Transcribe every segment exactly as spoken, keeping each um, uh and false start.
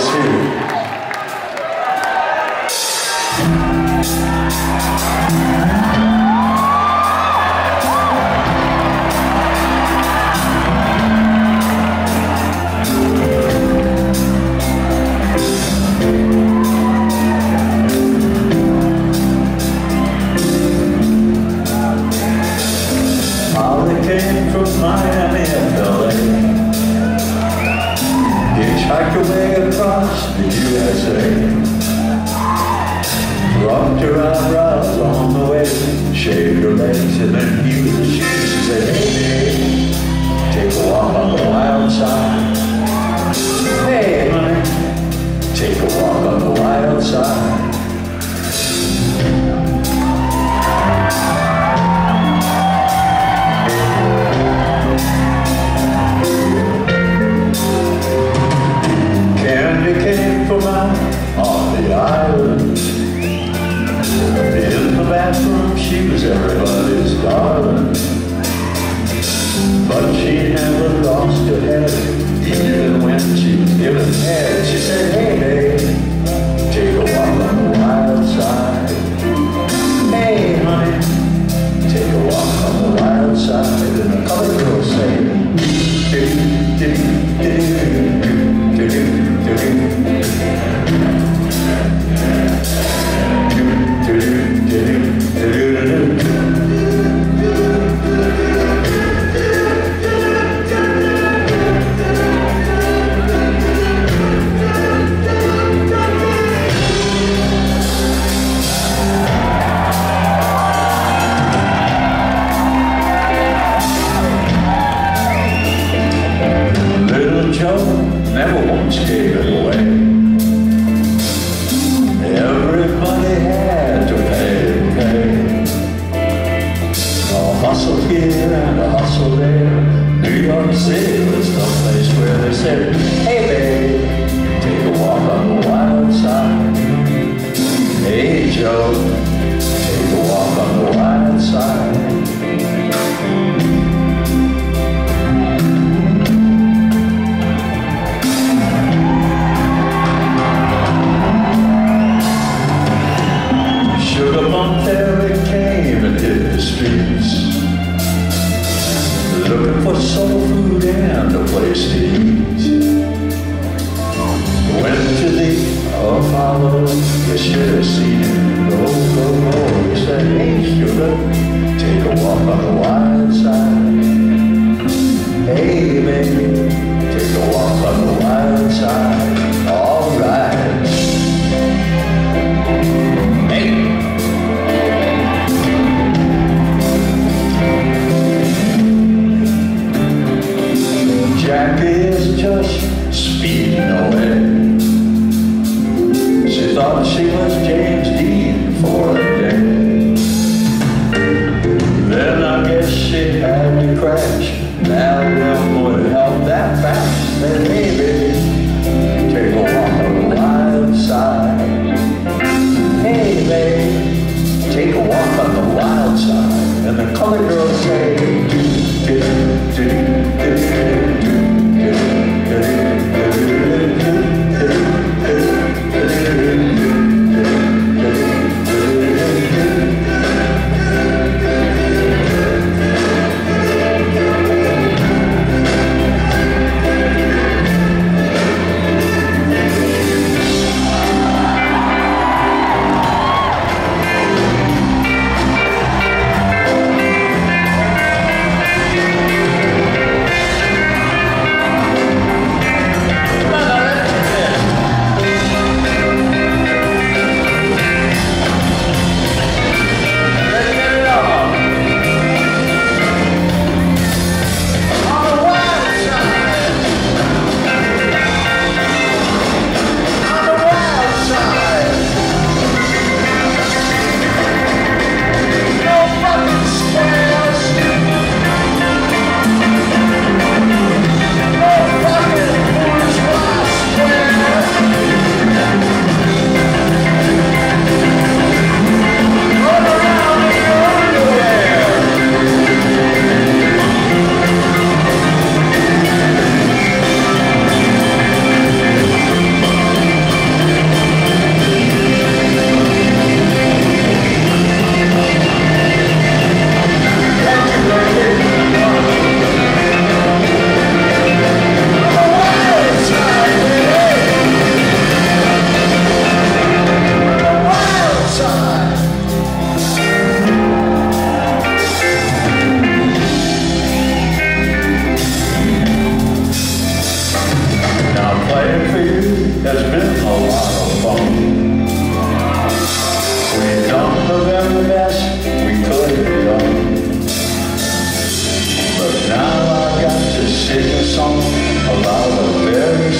too. Miami and L A, hitchhiked away across the U S A, rocked her eyebrows on the way, shaved her legs and then heeled her shoes. She said, hey, babe, take a walk on the wild side. Hey, honey, take a walk on the wild side. On the island, in the bathroom, she was everybody's darling, but she never lost her head, even when she was given head. She said, hey, babe, take a walk on the wild side. Hey, honey, take a walk on the wild side. And the colored girl sang, do do do do do do do. Little Joe never once gave it away. Everybody had to pay, pay. A hustle here and a hustle there. New York City was the place where they said, hey babe, take a walk on the wild side. Hey Joe, take a walk on the wild side. Looking for soul food and a place to eat. Went to the Apollo, you should have seen him go, go, go. He said, hey sugar, take a walk on the wild side. Hey baby, take a walk on the wild side. All right. Hey. Jackie is just speeding away. She thought she was James Dean for a day. Then I guess she had to crash. Now them would help that fast. Then hey baby, take a walk on the wild side. Hey baby, take a walk on the wild side. And the colored girls say, do, do, do, do, do, do.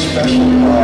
special part.